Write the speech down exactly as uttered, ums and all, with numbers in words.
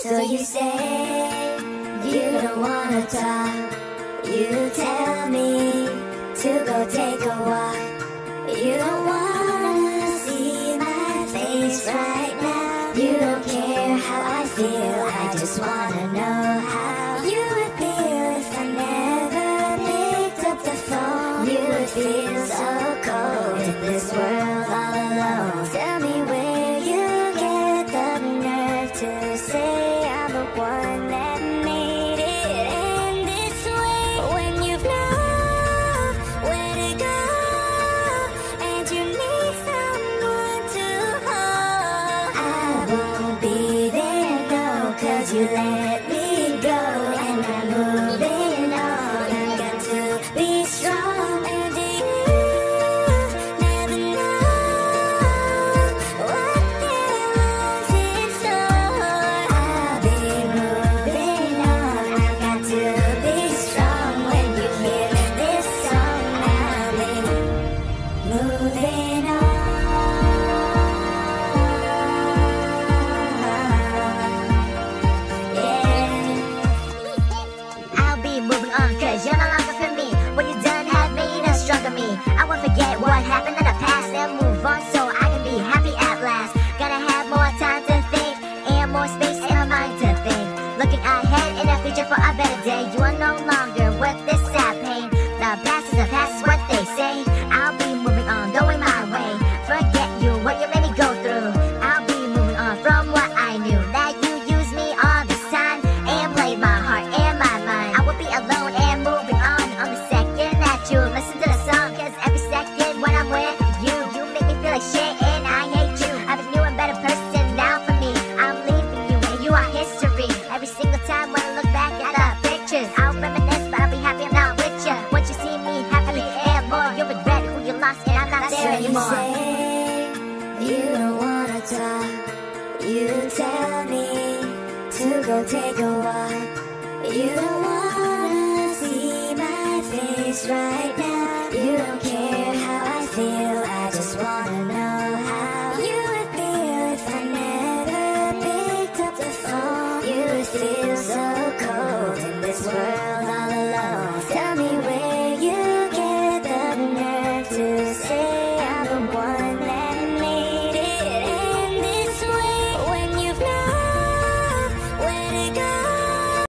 So you say you don't wanna talk. You tell me to go take a walk. You don't wanna see my face right now. You don't care how I feel, I just wanna know how you would feel if I never picked up the phone. You would feel so cold in this world all alone. Tell me where you get the nerve to say I'm the one that made it end this way. When you've nowhere to go and you need someone to hold, I won't be there, no, cause you let me go. And I'm moving on, I've got to be strong. And you never know what there was in store. I'll be moving on, I've got to be strong. When you hear this song, I'll be moving on. I'll be moving on, cause you're no longer for me. What you done have made a stronger me. I won't forget what happened in the past and move on so I can be happy at last. Gotta have more time to think and more space in my mind to think. Looking ahead in the future for a better day. You are no longer with this sad pain. The past is the past is what they say. I'll be moving on, going my way. Forget you, what you made me go through. I'll be moving on from what I knew. That you used me all this time and played my heart and my mind. I will be alone and moving on on the second that you listen to the song. Cause every second when I'm with you, you make me feel like shit and I hate you. I'm a new and better person now for me. I'm leaving you and you are history. Every single time when I look back at the pictures, I'll reminisce but I'll be happy I'm not with you. Once you see me happily and more, you'll regret who you lost and I'm not there anymore. So you say you don't wanna talk. You tell me to go take a walk. You don't wanna see my face right now. You don't care